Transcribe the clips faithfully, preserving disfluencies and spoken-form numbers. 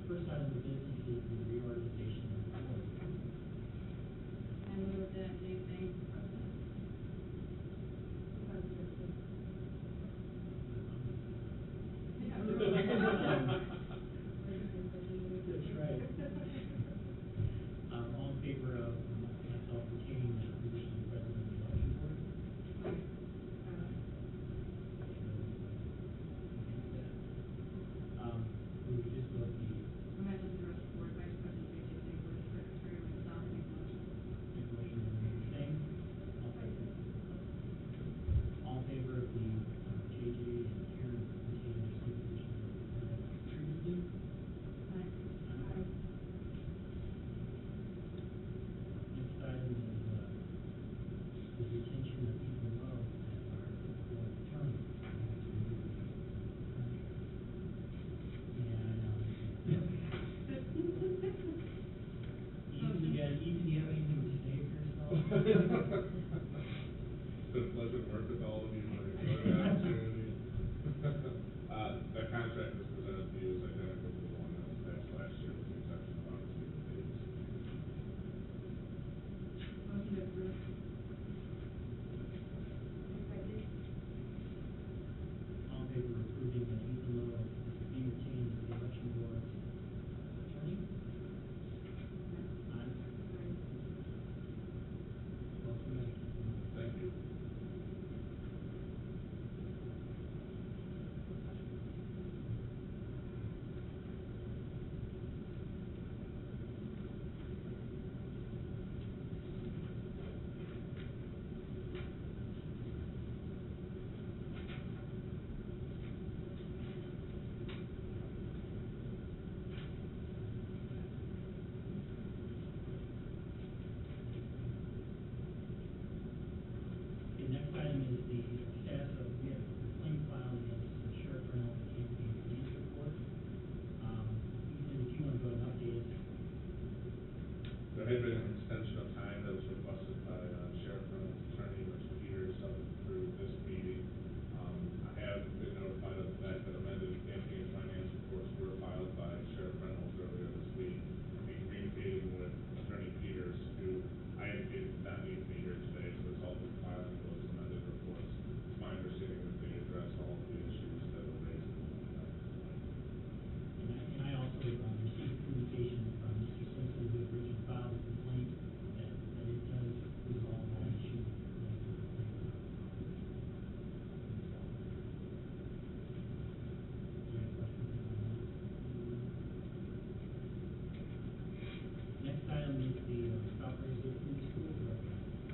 first item of business is the reorganization of the board. I move that Dave Banks be president. That's right. Um, all in favor of myself retaining the position of president of the election board? Um, we would just vote the. I'm going to do the rest of the board, vice president, J J Zane, board secretary, myself, make a motion. Make a motion to remain the same. All in favor of the uh, J J and Karen retaining their same position as previously? Aye. Aye. Next item is uh, the retention of Ethan Lowe as our board attorney. And um, Ethan, you got, Ethan, do you have anything to say for yourself? It's been a pleasure to work with all of you. I enjoyed the opportunity. uh, the contract that's presented to you is identical to the one that was passed last year, with the exception of obviously the dates. Motion to approve. All in favor of approving that Ethan Lowe be retained as the election board attorney? Aye. Welcome back. Thank you. Okay, next item is the status of, we have the claim filed against the Sheriff Reynolds and campaign police report. Um, Ethan, if you want to go and update us. There had been an extension of time that was requested by uh, Sheriff Reynolds' attorney, Rich Peters, up through this meeting. Um, I have been notified of the fact that amended campaign finance reports were filed by Sheriff Reynolds earlier this week. I've been communicating with Attorney Peters, who I indicated did not need to be here today as a result of filing those amended reports. It's my understanding that they address all of the issues that were raised in the uh, And I, and I also um, received communication from Mister Simpson, who originally filed the complaint, that, that it does resolve all issues. Next item is the uh, South Braeside Community Schools referendum.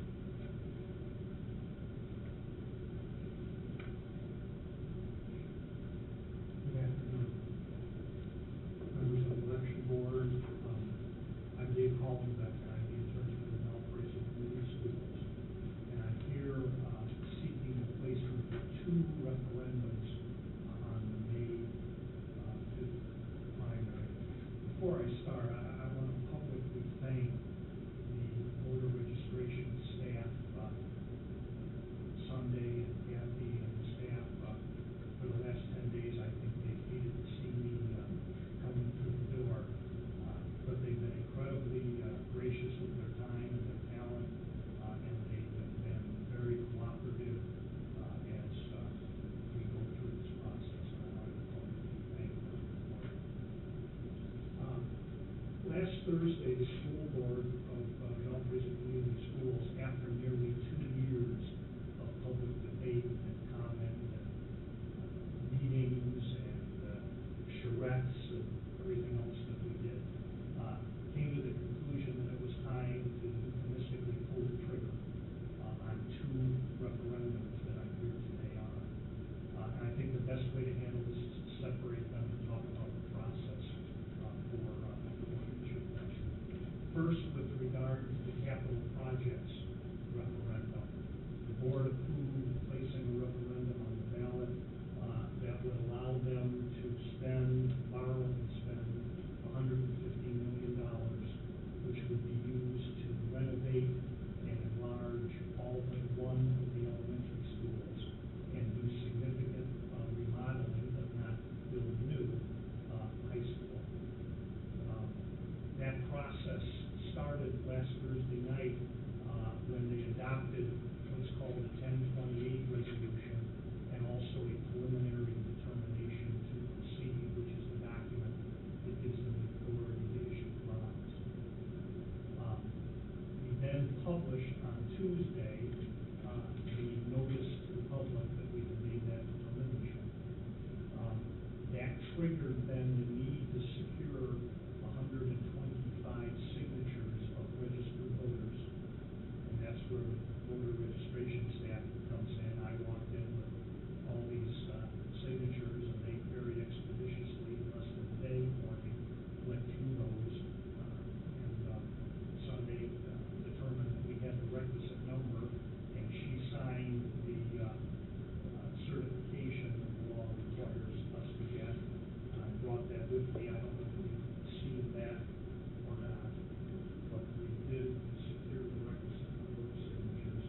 Good afternoon. Members of the election board, um, I'm Dave Hollenbeck, and I'm the attorney for the South Braeside Community Schools. And I'm here uh, seeking a placement for two referendums uh, on the May uh, fifth primary. Before I start, I, I want to publicly thank the voter registration staff, uh, Sunday and Kathy and the staff, uh, for the last ten days. I think they hated to see me uh, coming through the door, uh, but they've been incredibly uh, gracious with their time and their talent, uh, and they've been very cooperative uh, as uh, we go through this process. And I want to publicly thank them for it. Um, Last Thursday, the school board of uh, the South Braeside Community Schools, after nearly two years of public debate and comment and uh, meetings and uh, charrettes and everything else that we did, uh, came to the conclusion that it was time to euphemistically pull the trigger uh, on two referendums that I'm here today on. Uh, and I think the best way to handle this is to separate them and talk about the process uh, for, uh, for each of them. First, with regard to the capital projects referendum, the board approved placing a referendum on the ballot uh, that would allow them to spend, borrow and spend one hundred fifty million dollars, which would be used to renovate and enlarge all but one of the elementary schools and do significant. last Thursday night, uh, when they adopted what's called the ten twenty-eight resolution, and also a preliminary determination to proceed, which is the document that gives them the authority to issue bonds. Um, We then published on Tuesday, uh, the notice to the public that we had made that determination. Um, That triggered then the need to secure one hundred twenty-five signatures of registered voters. And that's where the voter registration staff comes in. I walked in with all these uh, signatures, and they very expeditiously, in less than a day for me, went through those. uh, And uh, Sunday uh, determined that we had the requisite number, and she signed the uh, uh, certification that the law requires us to get. I brought that with me. I don't know if you've seen that or not, but we did secure the requisite number of signatures.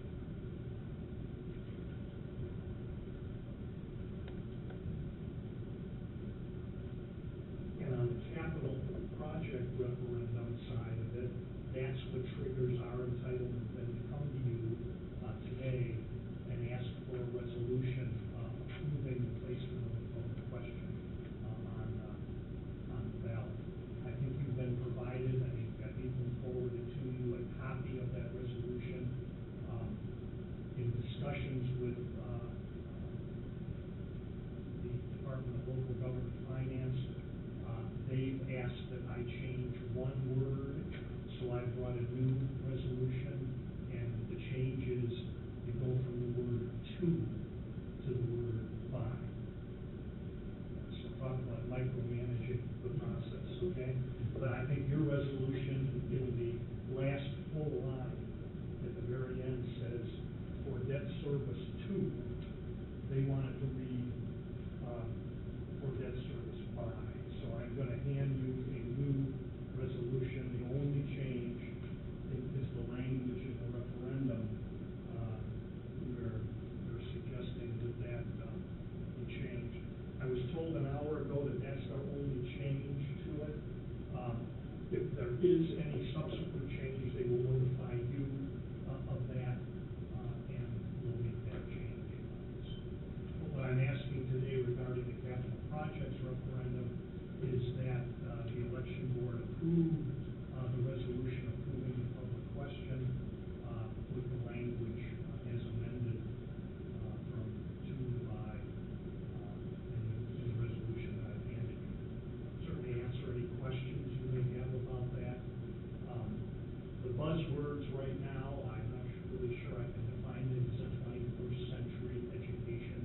And on the capital project referendum side of it, that's what triggers our entitlement then to come to you uh, today and ask for a resolution uh, approving the placement of the public question uh, on, uh, on the ballot. I think you've been provided, I think I've even forwarded to you a copy of that resolution. Um, In discussions with uh, the Department of Local Government Finance, uh, they've asked that I change one word, so I brought a new resolution, and the change is you go from the word to to the word by. So talk about micromanaging the process, okay? But I think your resolution in the last full line at the very end says, for debt service two, they wanted to read, uh, for debt service by. So I'm gonna hand you a new resolution. The only change is, is the language in the referendum, uh, where they're suggesting that that, uh, be changed. I was told an hour ago that that's our only change to it. Um, if there is any subsequent change, they will notify you uh, of that, uh, and we'll make that change. But what I'm asking today regarding the capital projects referendum is that uh, the election board approve uh, the resolution approving the public question uh, with the language uh, as amended uh, from two to by uh, in the, in the resolution that I've handed you. Certainly answer any questions you may have about that. Um, the buzzwords right now, I'm not really sure I can define it as a twenty-first century education.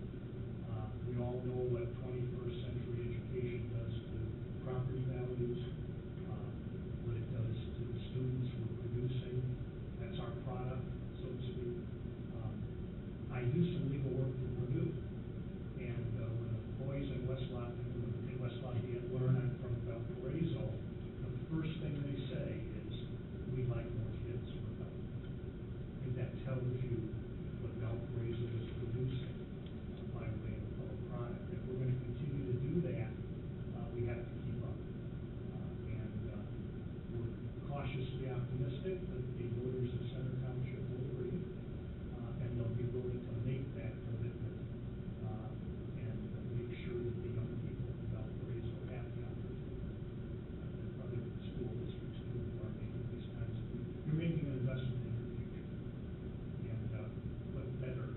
Uh, we all know what twenty-first century education does to property values, uh, what it does to the students we're producing. That's our product, so to speak. Um, I do some legal work for Purdue, and uh, when the boys in West Lafayette, in West Lafayette learn I'm from Valparaiso, the first thing they say is, we'd like more kids for Bell. I think that tells you what Valparaiso is producing uh, by way of public product. If we're going to continue to do that, uh, we have to keep up. Uh, and uh, we're cautiously optimistic that the voters of Center Township will agree, uh, and they'll be willing to make that commitment uh, and make sure that the young people in Valparaiso have the opportunity uh, that other school districts do who are making these kinds of, you're making an investment in your future. And uh, what better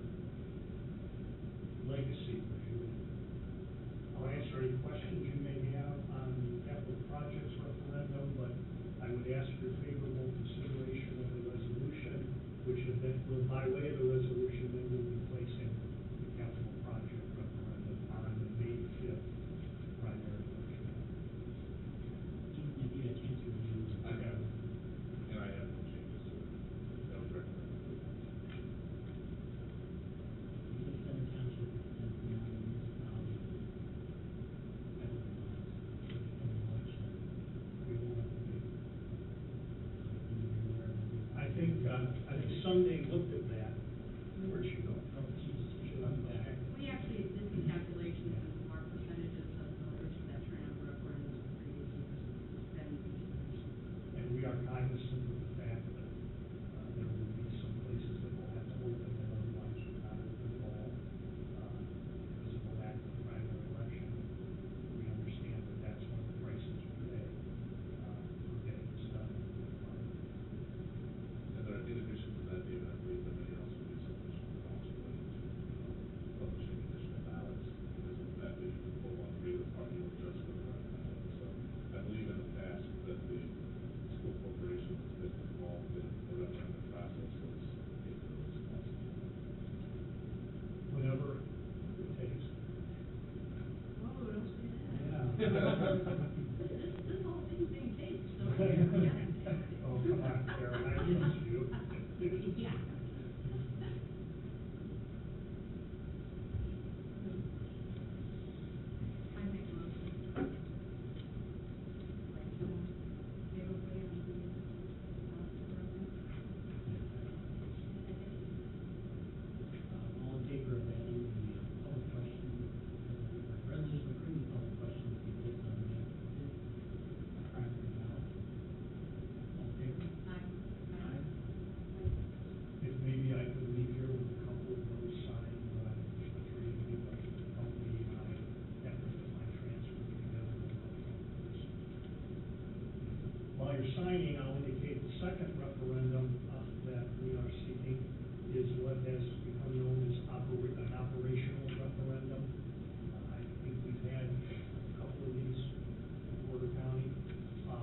legacy would you leave? I'll answer any questions you may have on the capital projects referendum, but I would ask your favorable consideration of the resolution, which then will, by way of the resolution, then we'll be placing the capital project referendum on the May fifth primary election. Even if you had a chance to review. I have, and I have no changes to it. That was recommended. If Center Township has now a municipality, I hope it does, in the election, we will have to wait. So, you know, where it is. I think, uh, I think Sunday looked at that, cognizant of the fact that, uh, there will be some places that will have to open that otherwise would not open at all, uh, because of the lack of primary election. We understand that that's one of the prices we pay, uh, for getting this done. And there, in addition to that, David, I believe there may also be some additional costs related to, uh, publishing additional ballots, because of that, we pull one greater party or just for the referendum. So I believe in the past that the school corporation has been involved in the referendum process, so it's paid for those costs. Whenever it takes. Whoa, don't say that. Yeah. This, this whole thing's being taped, so yeah. Oh, come on, Karen, I trust you. Yeah. I make a motion. Everybody on the, uh, Uh, all in favor of adding the uh, public question, uh, resolution approving public question to be placed on the May fifth primary ballot? All in favor? Aye. Aye. If maybe I could leave here with a couple of those signed, uh, just the three of you, but help me, I have to put my transfer together. While you're signing, I'll indicate the second referendum, uh, that we are seeking is what has become known as opera, an operational referendum. Uh, I think we've had a couple of these in Porter County. Um,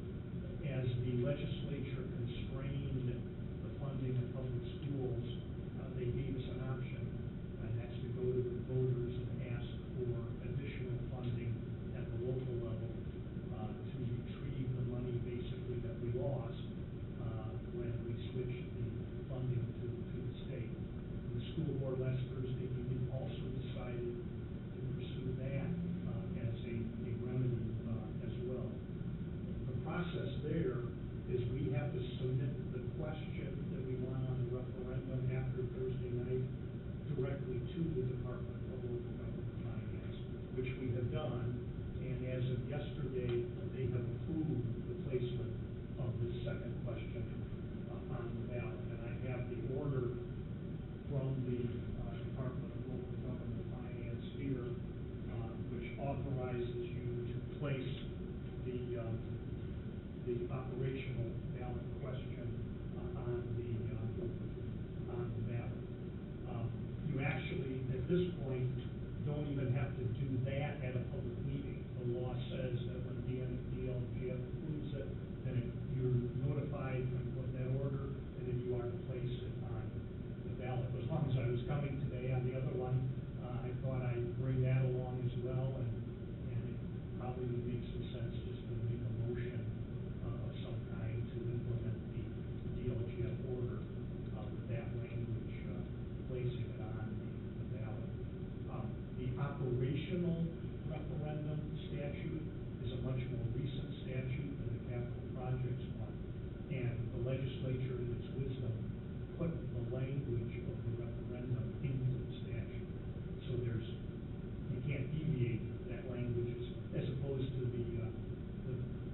as the legislature constrained the funding of public schools, uh, they gave us an option, and that's to go to the voters and ask for additional funding at the local level, uh, to retrieve the money basically that we lost, uh, when we switched the funding to, to the state. The school board last Thursday meeting also decided to pursue that, uh, as a, a remedy, uh, as well. The process there is we have to submit the question that we want on the referendum after Thursday night directly to the Department of Local Government Finance, which we have done, and as of yesterday, they have approved the placement of this second question uh, on the ballot. And I have the order from the uh, Department of Local Government Finance here, uh, which authorizes you to place the, uh, the operational ballot question uh, on the, uh, on the ballot. Um, You actually, at this point, don't even have to do that at a public meeting. The law says that when D L G F approves it, then it- you're notified of that order, and then you are to place it on the ballot. As long as I was coming today on the other one, uh, I thought I'd bring that along as well, and, and it probably would make some sense just to make a motion uh, of some kind to implement the D L G F order uh, with that language, uh, placing it on the the ballot. Um, The operational referendum statute is a much more recent statute than the capital projects one. And the legislature, in its wisdom, put the language of the referendum into the statute. So there's, you can't deviate that language as, as opposed to the, uh, the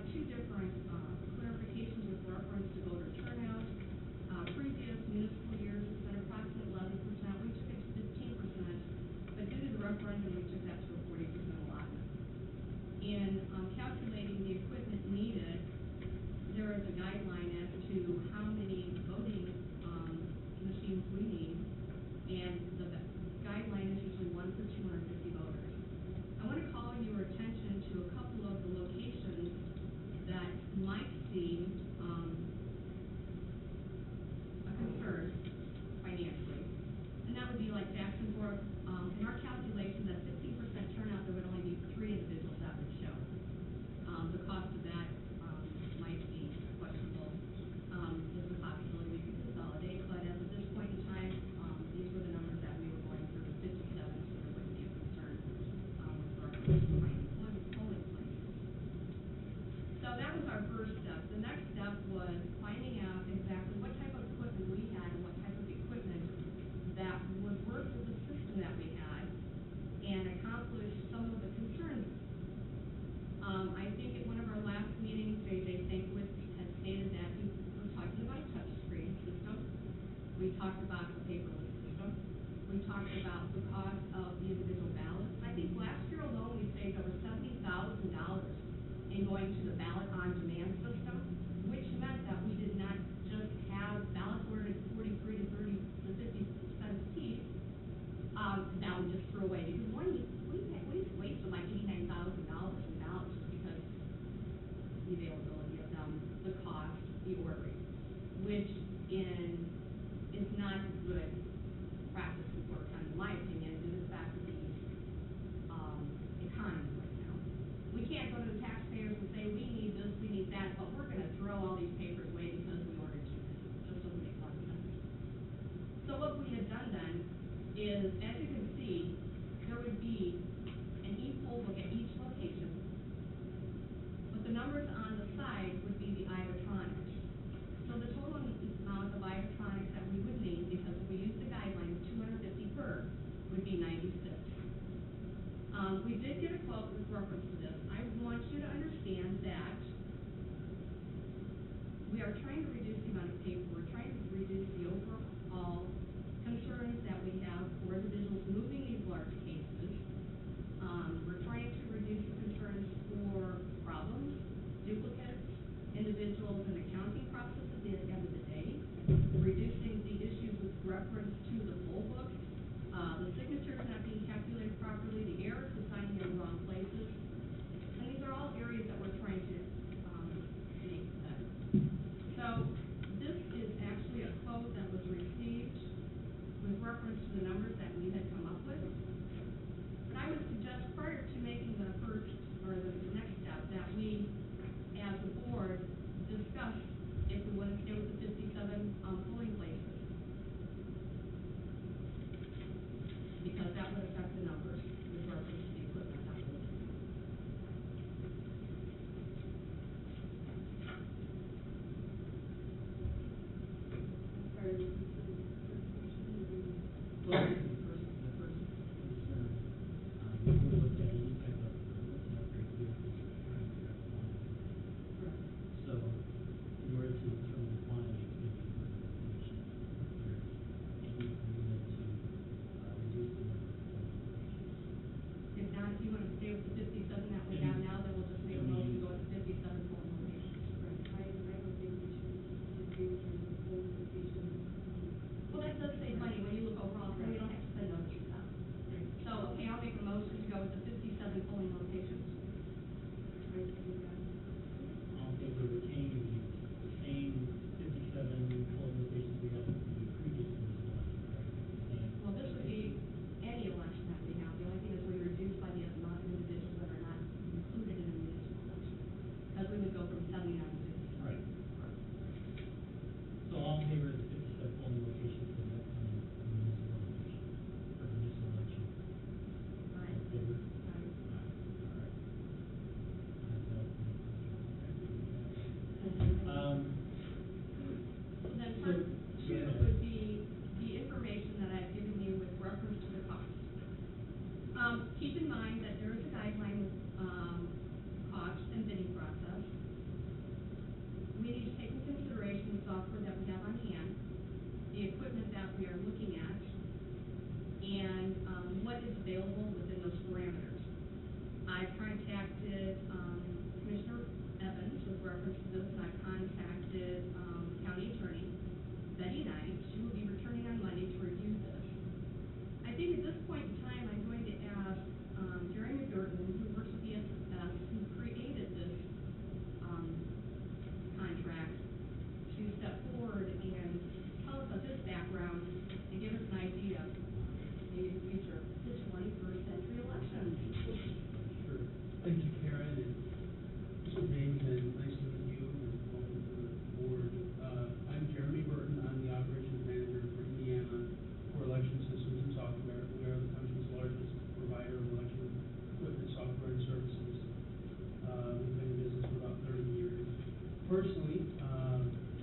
two different, uh, clarifications with reference to voter turnout. Uh, previous municipal years, it's been approximately eleven percent, we took it to fifteen percent, but due to the referendum, we took that to a forty percent allotment. In, um, calculating the equipment needed, there is a guideline as to how many voting, um, machines we need, and the guideline is usually one for two hundred fifty voters. I want to call your attention to a couple of the locations that might seem, um, a concern financially. And that would be like Jackson Fork. Um, in our calculation, that fifteen percent turnout, there would only be three individuals that would show. Um, the cost of that, um, might be questionable. Um, there's a possibility we could consolidate, but as of this point in time, um, these were the numbers that we were going through, fifty-seven, so there wouldn't be a concern, um, with reference to finding polling polling places. So that was our first step. The next step was finding out exactly what type of equipment we had and what type of equipment that would work with the system that we had and accomplish some of the concerns. Um, I think at one of our last meetings, J J Stankiewicz had stated that we were talking about a touchscreen system. We talked about the paperless system. We talked about the cost of the individual ballots. I think last year alone, we saved over seventy thousand dollars in going to the ballot on demand system, which meant that we did not just have ballots ordered at forty-three to thirty to fifty cents each, um, that we just threw away. Because one, we, we wasted like eighty-nine thousand dollars in ballots just because the availability of them, the cost, the ordering, which in, is not good practice in Porter County, in my opinion, due to the fact of the, um, economy right now. We can't go to the taxpayers and say, we need this, we need that, but we're gonna throw all these papers away because we ordered too many. It just doesn't make a lot of sense. So what we had done then is, as you can see, there would be an e-poll book at each location, but the numbers on the side would be the I-Electronics. So the total amount of I-Electronics that we would need, because if we use the guideline of two hundred fifty per, would be ninety-six. Um, we did get a quote with reference to this. I want you to understand that we are trying to reduce the amount of paper, we're trying to reduce the overall concerns that we have for individuals moving these large cases. Um, we're trying to reduce the concerns for problems, duplicates, individuals in the counting process at the end of the day, reducing the issues with reference to the poll book, uh, the signatures not being calculated properly, the errors assigning in the wrong places. And these are all areas that we're trying to, um, make better. So this is actually a quote that was received with reference to the numbers that we had come up with. But I would suggest prior to making the first, or the next step, that we, as a board, discuss if we want to stay with the fifty-seven, um, polling places. Because that would affect the numbers with reference to the equipment that we're looking at. Sorry, this is the first question. Well, the first, the personally, uh,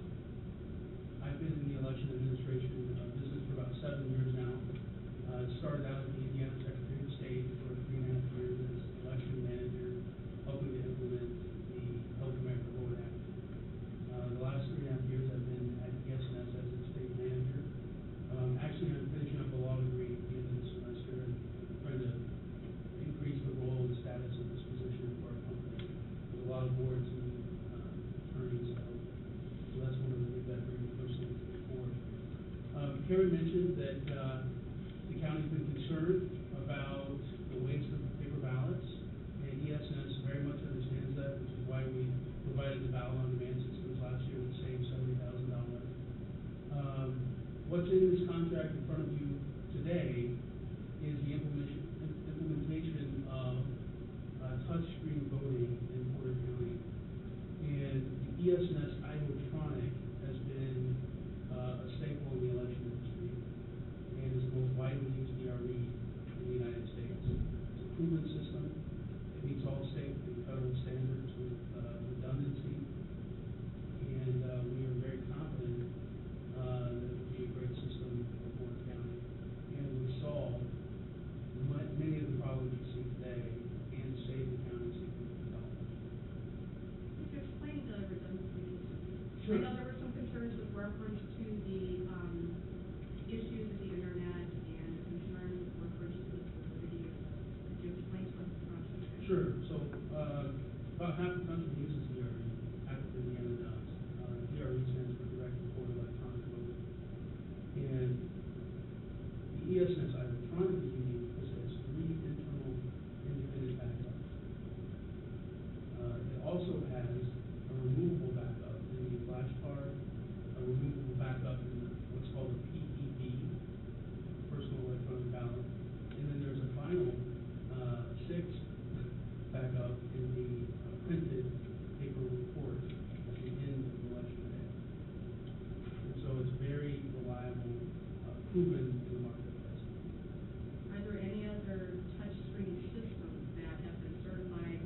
I've been in the election administration uh, business for about seven years now. Uh, started out as the Indiana Secretary of State for three and a half years as election manager, helping to implement the Help America Vote Act. Uh, the last three and a half years I've been at E S N S as its state manager. Um, actually, I'm finishing up a law degree at the end of this semester and trying to increase the role and status of this position for our company. There's a lot of boards and uh, attorneys to help. So that's one of the things I bring personally to the board. Um, Karen mentioned that uh, the county's been concerned about the waste of paper ballots, and E S N S very much understands that, which is why we provided the ballot on demand systems last year, which saved seventy thousand dollars. Um, what's in this contract in front of you today is the implementation implementation of uh, touchscreen voting in Porter County, and the E S N S iVotronic has been uh, a staple in the election industry and is the most widely used D R E in the United States. It's a proven system. It meets all state and federal standards with uh, redundancy, and uh, we are very confident uh, that it will be a great system for Porter County and will solve my- many of the problems you see today and save the county significant dollars. Could you explain the redundancy? Sure. I know there were some concerns with reference to the, um, issues with the internet and concerns with reference to the validity of the, could you explain to us the process? Sure. So, uh, about half the country uses D R E, half of Indiana does. Uh, D R E stands for Direct Report Electronic Voting. And the E S N S iVotronic is unique because it has three internal independent backups. Uh, it also has a removable backup in the flash card, a removable backup in the, what's called a P E B, personal electronic ballot, and then there's a final uh, six backup in the uh, printed paper report at the end of the election day. And so it's very reliable, uh, proven in the marketplace. Are there any other touchscreen systems that have been certified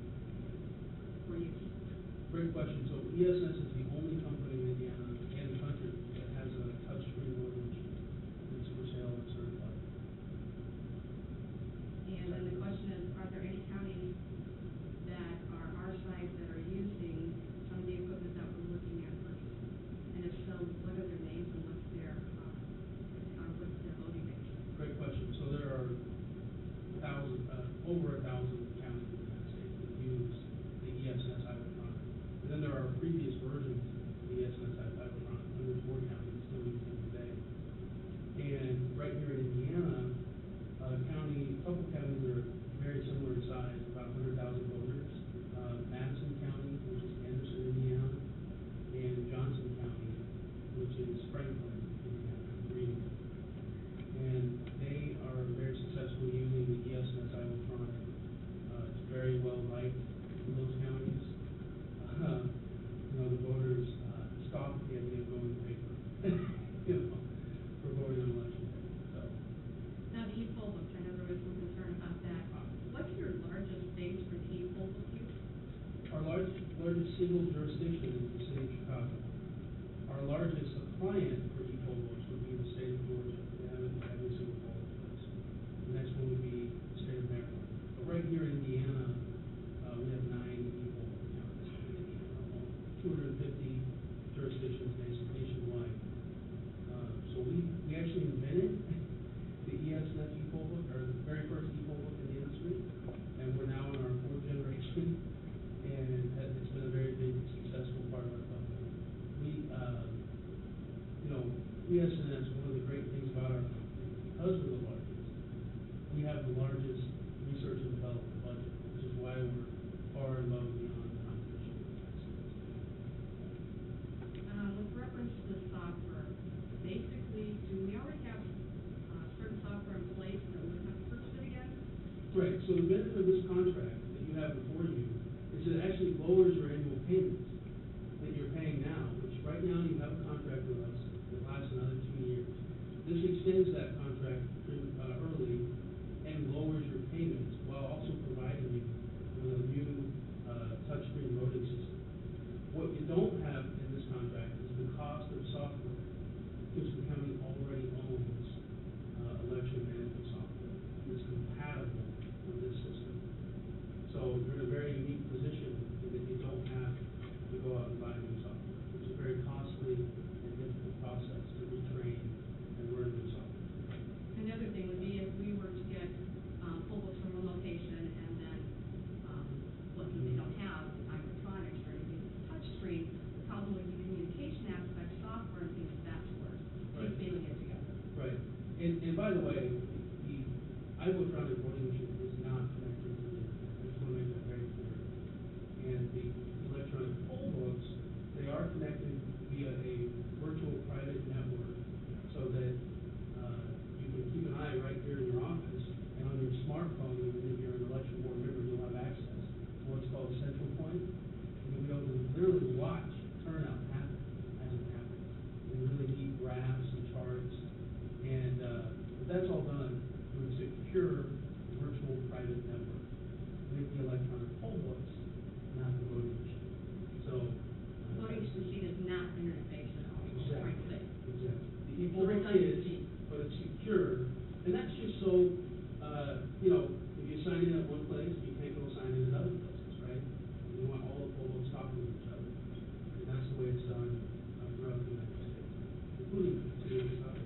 for use? Great question. So E S N S is the only company in Indiana and the country that has a touchscreen voting machine that's for sale and certified. And then the question is, are there any counties that are our size that are using some of the equipment that we're looking at purchasing? And if so, what are their names and what's their, um, uh, what's their voting base? Great question. So there are a thousand, uh, over a thousand counties in the United States that use the E S N S iVotronic. And then there are previous versions of the E S N S iVotronic, under four counties still using it today. And right here in Indiana, uh, county, a couple counties are very similar in size, about one hundred thousand voters. Uh, Madison County, which is Anderson, Indiana, and Johnson County, which is Franklin, Indiana, Greenville. And they are very successfully using the E S N S iVotronic. Uh, it's very well liked in those counties. Uh, you know, the voters uh, scoff at the idea of going to paper, you know, for voting on election day. So, Now, the e-poll books, I know there was some concern about that. What's your largest base for the e-poll book use? our largest, largest single jurisdiction is the city of Chicago. Our largest client for e-poll books would be the state of Georgia. They have it in every single polling place. The next one would be the state of Maryland. But right here in Indiana, uh, we have nine e-poll book accounts in Indiana alone. two hundred fifty jurisdictions nation- nationwide. Uh, so we, we actually invented the E S N S e-poll book, or the very first e-poll book in the industry, and we're now in our fourth generation, and it- it's been a very big, successful part of our company. We, uh, you know, E S N S, one of the great things about our company, because we're the largest, we have the largest research and development budget, which is why we're far and above and beyond the competition in the United States. Um, with reference to the software, basically, do we already have, uh, certain software in place that we would have to purchase it again? Right, so the benefit of this contract that you have before you is it actually lowers your annual payments that you're paying now, which right now you have a contract with us that lasts another two years. This extends that contract uh, early and lowers your payments while also providing you with a new uh, touchscreen voting system. What you don't connected via a virtual private network so that, uh, you can keep an eye right here in your office, and on your smartphone, even if you're an election board member, you'll have access to what's called Central Point. And you'll be able to literally watch turnout happen as it happens, and really neat graphs and charts. And, uh, but that's all done through a secure virtual private network with the electronic poll books, not the voting machine. So. uh, Voting machine is not internet-based at all, it's Exactly, right there. exactly. The So poll book is, redundancy. but it's secure, and that's just so, uh, you know, if you sign in at one place, you can't go sign in at other places, right? You want all the poll books talking to each other, and that's the way it's done uh, throughout the United States, including the city of Chicago.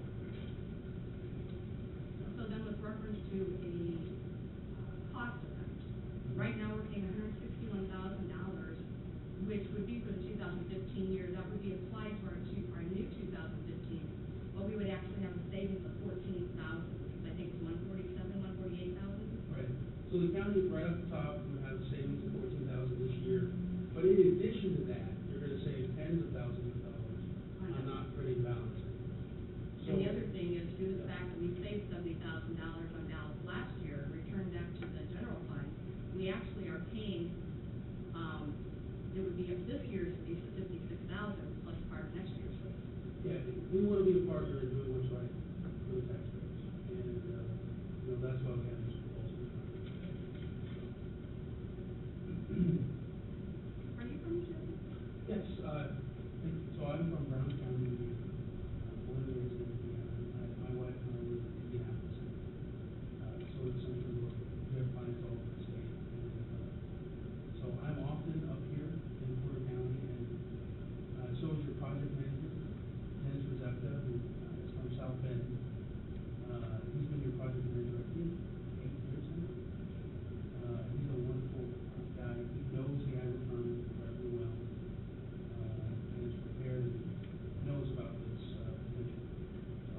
So then with reference to a uh, cost of that, right now we're paying hundred sixty-one thousand dollars, which would be for the two thousand fifteen year, that would be applied to our two, our new two thousand fifteen, but we would actually have a savings of fourteen thousand, because I think it's one forty-seven, one forty-eight thousand. Right, so the county, right off the top, would have a savings of fourteen thousand this year, but in addition to that, you're gonna save tens of thousands of dollars on not printing ballots. And the other thing is due to the fact that we saved seventy thousand dollars on ballots last year, returned that to the general fund, we actually are paying, um, it would be, this year's would be fifty-six thousand plus part of next year's. Yeah, we wanna be a partner in doing what's right for the taxpayers, and, uh, you know, that's why we have this proposal. Are you from New Jersey? Yes, uh, so I'm from Brown County, Indiana. I'm born and raised in Indiana. I- My wife and I live in Indianapolis. Uh, so it's central New York. We have clients all over the state. And, uh, so I'm often up here in Porter County, and, uh, so is your project manager, Dennis Rizepka, who uh, is from South Bend. Uh, he's been your project manager, I think, eight years now. Uh, he's a wonderful guy. He knows the agri-farm incredibly well, uh, and is prepared and knows about this, uh, potential. So,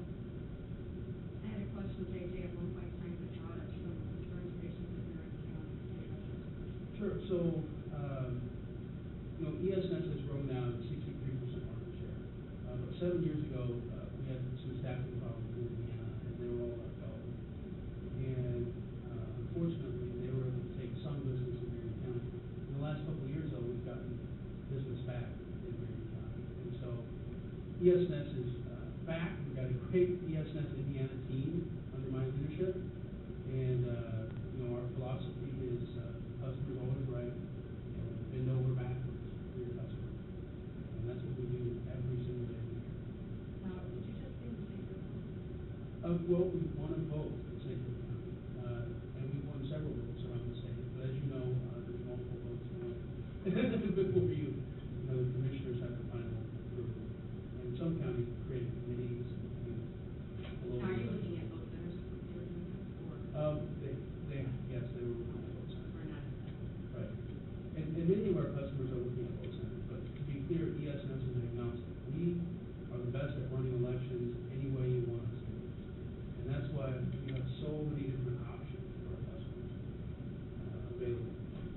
I had a question, J J, at one point in time, that brought up some insurance issues that you're in town. Sure, so, um, you know, E S N has grown now to sixty-three percent market share. Uh, but seven years ago, uh, we had some staffing problems in Indiana, and they were all left out. And, uh, unfortunately, they were able to take some business in Marion County. In the last couple of years, though, we've gotten business back in Marion County. And so, E S N is, uh, back. We've got a great E S N Indiana team under my leadership. And, uh, you know, our philosophy is, uh, customer's always right, and bend over backwards for your customer. And that's what we do every single day of the year. Now, did you just say the state of Uh, well, we won them both in Saint Clair County, uh, and we won several votes around the state, but as you know, uh, there's multiple votes now. Before you, you know, the commissioners have the final approval, and some counties create committees, you know, below. Now, are you the- looking at both centers they were doing that, or, Um, they, they, yes, they were looking at both sides. or not? Right. And, and many of our customers are looking at both centers, but to be clear, E S N is agnostic. We are the best at running elections any way you want us to. And that's why we have so many different options for our customers, uh, available.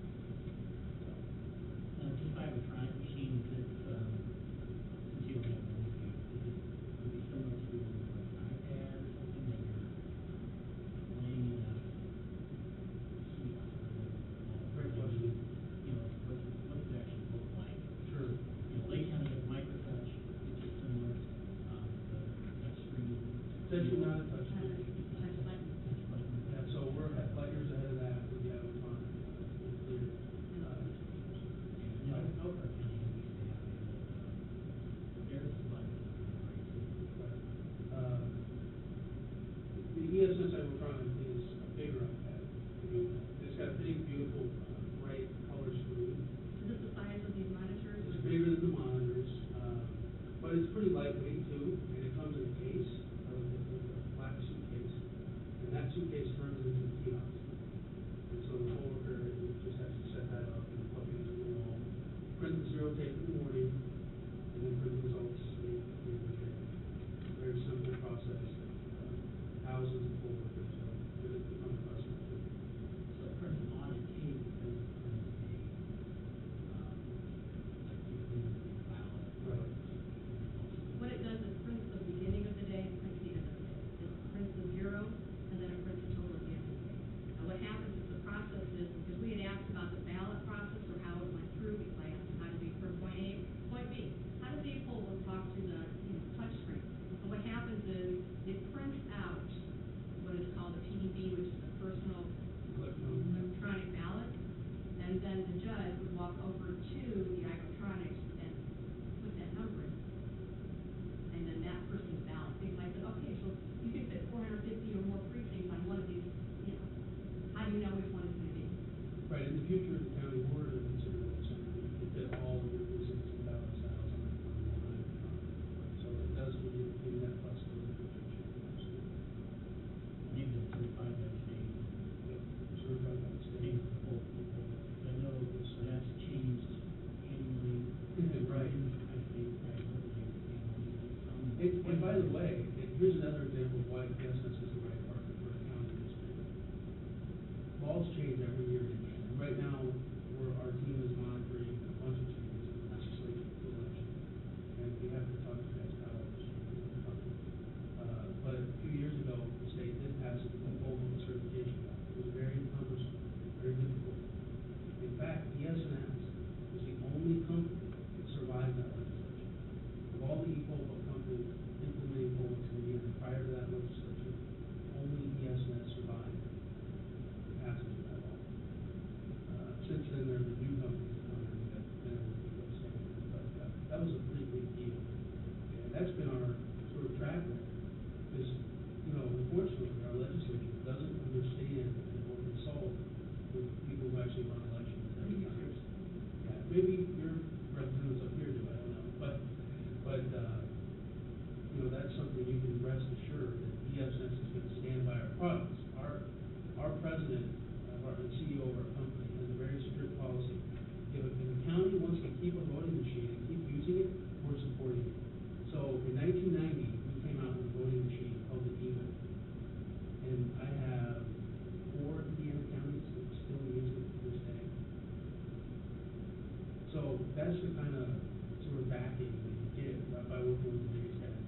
So, Now, just by electronic machine, is it, um, since you don't have one with you, is it, would it be similar to like an iPad or something that you're laying in a kiosk or whatever? Great question. You know, what's, it- what's it actually look like? Sure. You know, Lake County has microtouch, which is similar, um, the touch screen. It's actually not a touch Touch screen. button. Touch button. Yeah, so we're at light years ahead of that with the electronic, uh, clear, uh, features. You know, Elkhart County used to have a, uh, there's a button, right? Uh, The E S N electronic is a bigger iPad. I mean, it's got a big, beautiful, uh, bright color screen. Is this the size of these monitors? It's bigger than the monitors, uh, but it's pretty lightweight too, and it comes in a case, uh, with a black suitcase. And that suitcase turns into a kiosk. And so the poll worker just has to set that up and plug it into the wall, print the zero tape in the morning, and then print the results late, late in the day. Very simple process. Uh, Thousands of poll workers uh, that have become a customer too. So it prints on a tape, it doesn't print a, um, like you put in the ballot. And by the way, and here's another example of why P S N S is the right partner for a county administrator. Laws change every year in Indiana. Right now, we're, our team is monitoring a bunch of changes in the legislature for election. And we have to talk to guys about all those changes that are coming. Uh, but a few years ago, the state did pass a poll voter certification law. It was very cumbersome, very difficult. In fact, P S N S was the only company that survived that legislation. Of all the e-poll vote companies implementing poll books in Indiana prior to that legislation, only P S N S survived the passage of that law. Uh, since then, there are the new companies that come in that have been able to meet those standards, but uh, that was a pretty big deal. And that's been our sort of track record. Because, you know, unfortunately, our legislature doesn't understand or consult with people who actually run elections every time. Yeah, maybe your representatives up here do, I don't know, but, but, uh, you know, that's something you can rest assured that P S N S is gonna stand by our products. Our, our president, uh, our the C E O of our company has a very strict policy. If, a- if a county wants to keep a voting machine and keep using it, we're supporting it. So in nineteen ninety, we came out with a voting machine called the eVote. And I have four Indiana counties that still use it to this day. So that's the kind of sort of backing that you get by by working with the biggest guys.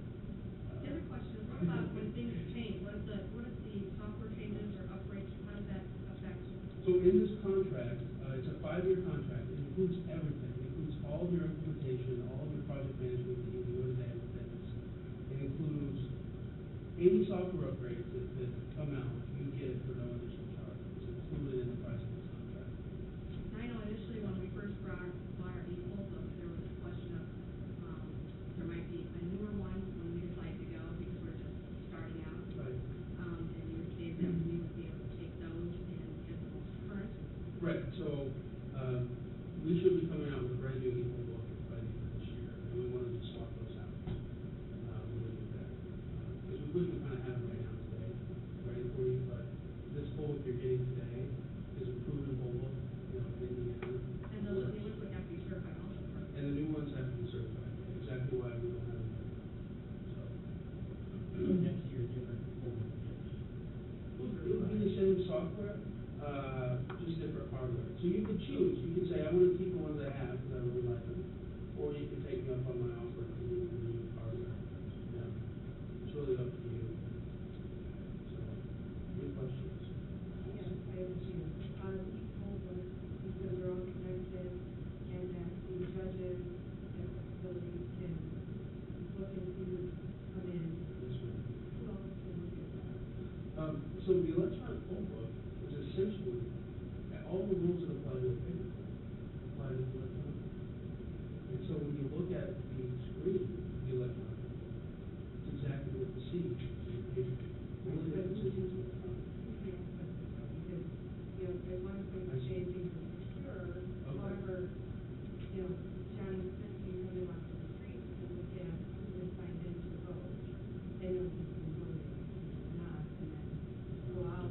Uh, The other question is, what about when things change, what if the, what if the software changes or upgrades, how does that affect? So in this contract, uh, it's a five-year contract, it includes everything, it includes all of your implementation, all of your project management that you do today with this. It includes any software upgrades that, that come out, you get it for no additional charge. It's included in the price of this contract. I know initially when we first brought, bought our e-poll books, there was a question of, um, there might be a newer one when we decide to go, because we're just starting out. Right. Um, and you would say that we would be able to take those and get the most current. Right, so, um, we should be coming out with a brand new equal book by the end of this year, and we wanted to swap those out. Uh, when we do that. Because we wish we kind of have them right now today, ready for you, but this poll book you're getting today is a proven poll book, you know, in Indiana. And those, they look like have to be certified also for. And the new ones have to be certified, exactly why we don't have them. So, Next year, different form of gifts. it would be the same software, uh, just different hardware. So you could choose, you could say, I want to keep the ones I have, because I really like them, or you could take me up on my offer to do the new hardware. Yeah, it's really up to you. So, any questions? Yes, I have two. On each poll book, you said they're all connected and that the judges and facilities can look and see who's come in. Yes, ma'am. Who else can look at that? Um, so the electronic poll book is essentially, uh, all the rules that apply to a paper poll apply to the electronic. And so when you look at the screen, of the electronic poll book, it's exactly what you see in the paper. The only difference is it's electronic. Who's the aspect of that? Because, you know, as long as I we're see. saying things are secure, however, you know, Johnny Smith can come in off the street and look at who was signed in to vote. They know who's been voting, who's not, and then go out.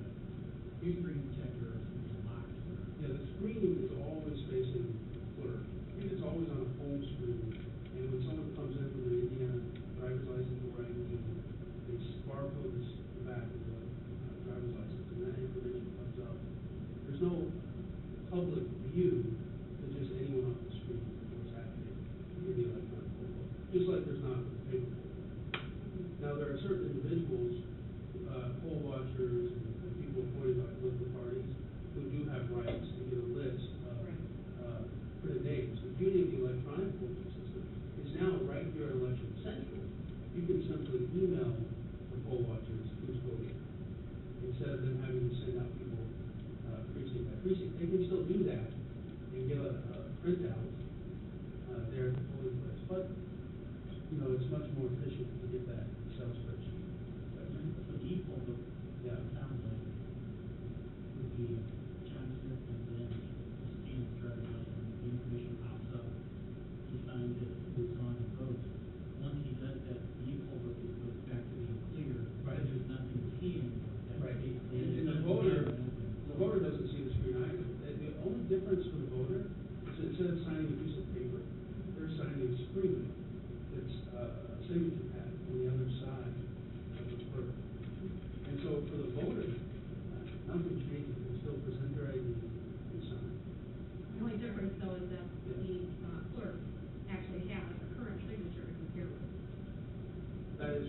You screen checker, screen box, or. Yeah, the screen is always facing clerk. It's always on a home screen. And when someone comes in with an Indiana driver's license or I D, they barcode this the back of the uh, driver's license, and that information comes up. There's no public view to just anyone off the street of what's happening in the electronic poll book, just like there's not with the paper poll book. Now, there are certain individuals, uh, poll watchers and and people appointed by political parties who do have rights to get a list of, uh, printed names. The beauty of the electronic voting system is now right here at Election Central, you can simply email the poll watchers who's voting, instead of them having to send out people, uh, precinct by precinct. They can still do that and get a, a printout, uh, there at the polling place, but, you know, it's much more efficient to get that Excel spreadsheet. So the e-poll book, Yeah. it sounds like, would be John Smith and then scan the driver's license, the information pops up, he signs it, moves on and votes. Once he does that, the e-poll book is goes back to being clear, Right. there's nothing to key anymore. That's Right. basically And it. and the It's voter, open. the voter doesn't see the screen either. The, the only difference for the voter is instead of signing a piece of paper, they're signing a screen. It's, uh, a signature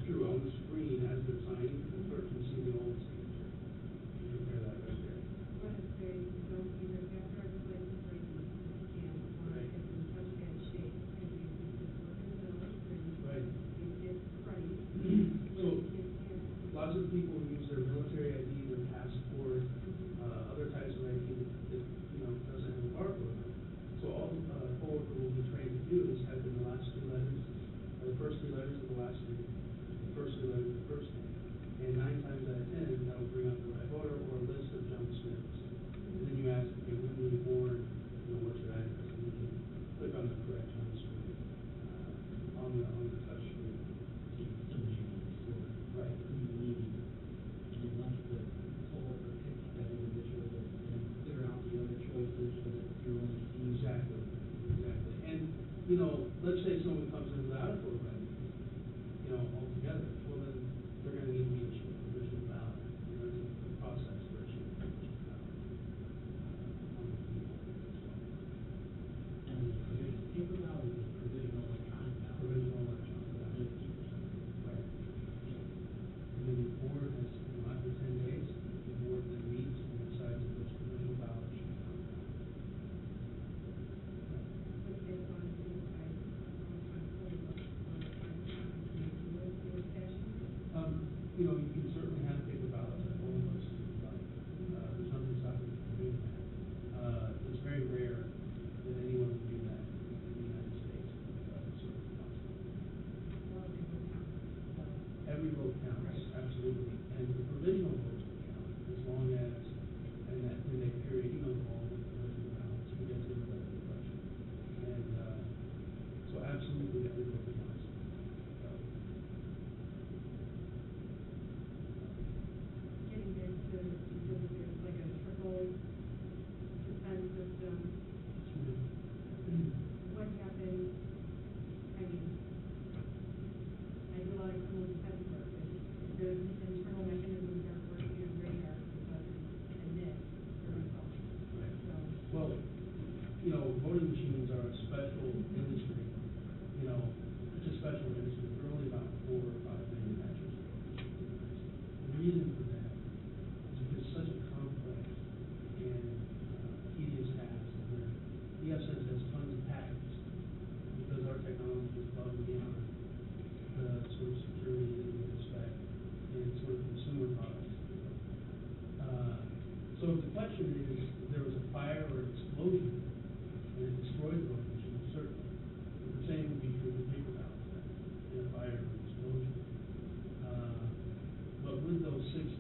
true, on the screen as they're signing, the clerk can see the old signature. You compare that right there. What if they don't either have driver's license or you scan, or Right. if it's in such bad shape, and you just look at the middle of the screen, Right. you get cruddy, So, you can't scan it. lots of people use their military I D, their passport, uh, other types of I D that, that, you know, doesn't have a barcode on it. So all, uh, forward will be trained to do is type in the last two letters, or the first three letters of the last name, the first three letters of the first name. And nine times out of ten, that will bring up the right voter or a list of John Smiths. And then you ask, okay, when were you born, you know, what's your address? And you can click on the correct John Smith, uh, on the, on the touch screen. Somebody before. Right. You need, and then once the coworker picks that individual, then clear out the other choices so that you're only seeing. Exactly, exactly. And, you know, let's say someone comes in without a photo I D, you know, altogether, well then, they're gonna need to be issued a provisional ballot, you know, there's a process for issuing a provisional ballot. uh, on the people as well. And the provisional paper ballot is a provisional electronic ballot. Provisional electronic ballot. Fifty percent. Right. And then the board has, you know, after ten days, the board then meets and decides if those provisional ballots should come down. But they want to do it by, on fully look, or electronic, do it, do it fashion. Um, you know, you can certainly have paper ballots at home, but, uh, there's nothing stopping you from doing that. Uh, it's very rare that anyone would do that in the United States, uh, certainly possible. Well, they will count, so. Every vote counts, Right. absolutely, and the provisional votes will count, as long as, in that ten-day period, you know, all the provisional ballots, we get to the regular election. And, uh, so absolutely, every vote counts. So, Getting back to, because there's like a triple defense system, what happens, I mean, I do a lot of criminal defense work, and if there's internal mechanisms that are working on radar, it doesn't admit the result. Right. So, Well, you know, voting machines are a special industry, you know, it's a special industry, there are only about four or five manufacturers of voting machines in the United States. The reason for that is because it's such a complex and uh, tedious task, where the F S has tons of patents, because our technology is above and beyond the sort of security that we expect in sort of consumer products. Uh, So if the question is, if there was a fire or explosion and it destroyed the voting machine, certainly. But the same would be true with paper ballots, then, in a fire or explosion. Uh, But with those six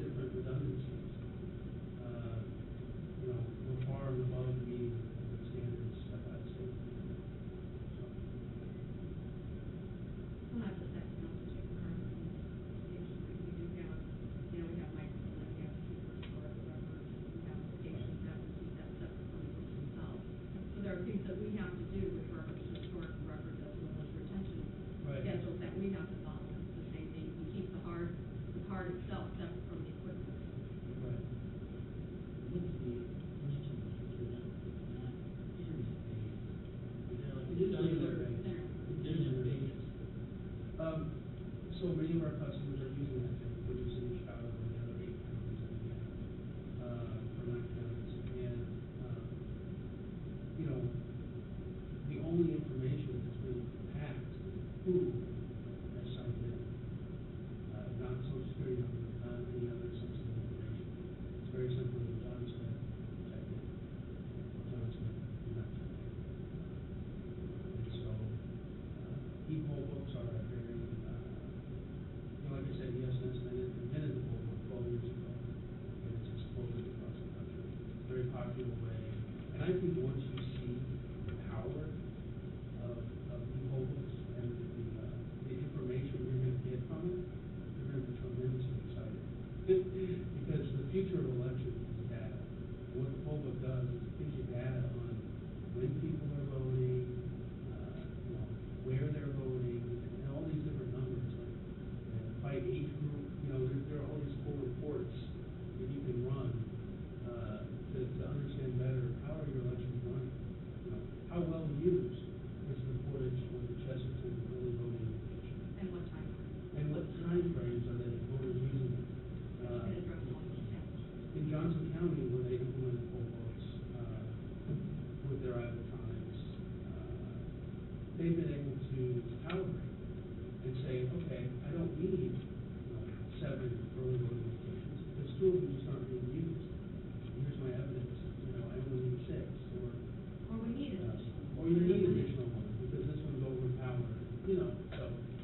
they've been able to calibrate and say, okay, I don't need, you know, seven early voting locations, because two of them just aren't being used. Here's my evidence, you know, I only need six, or, Or we need uh, additional. or you need additional ones, because this one's overpowered, you know, so.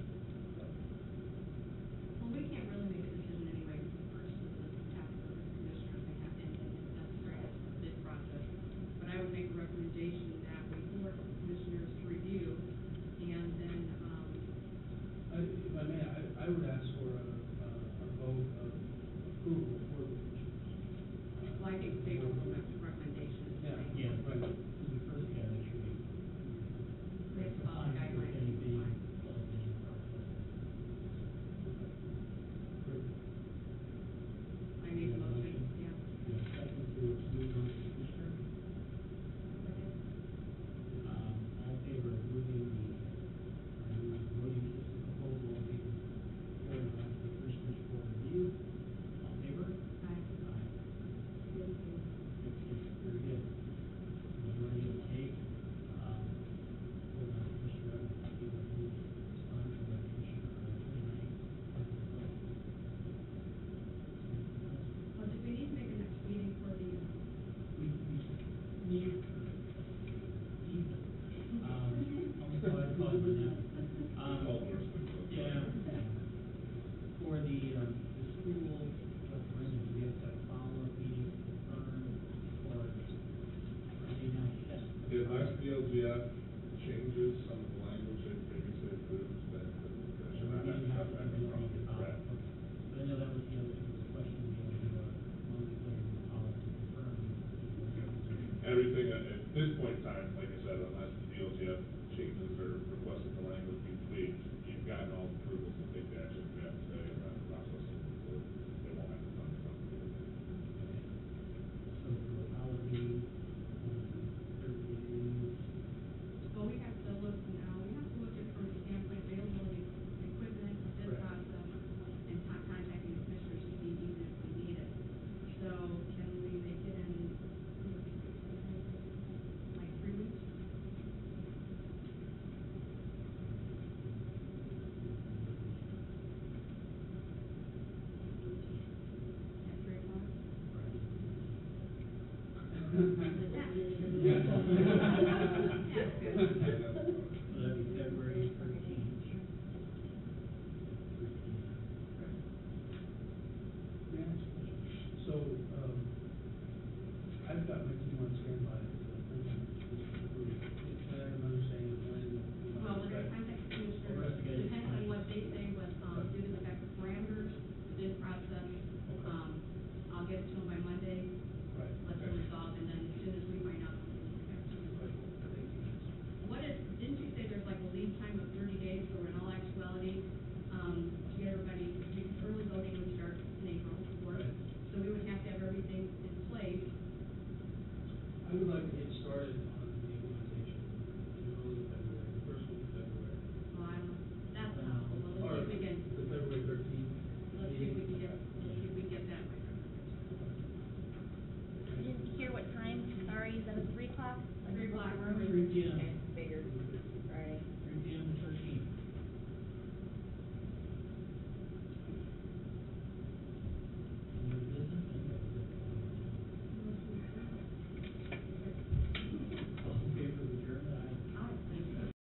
Well, we can't really make a decision anyway, first, this is after the commissioners, they have, and, and it's necessary as the bid process. But I would make a recommendation that we work with the commissioners to review, and then, um, I, if I may, I, I would ask for a, a, a vote of approval for the commissioners. Uh, well, I think favorable rec- recommendation is. Yeah, the Yeah, same. right. because we first got it, should be. We have to follow Compliant with guidelines. any bidding, Fine. all bidding process. Great. I make a motion, yeah. Yeah, second to move on to Commissioner. Um, all in favor of moving the, uh, new voting system proposal and being carried on to the Commissioners for review? All in favor? Aye. Aye. Thank you. Okay, very good. Majority of the take, um, hold on, Commissioner, I think we need to respond to the Commissioner, uh, twenty-nine. Well, do we need to make a next meeting for the, uh, We, we need, need, um, I'll go ahead and call it right now. Um, Call first, then vote. yeah, for the, um,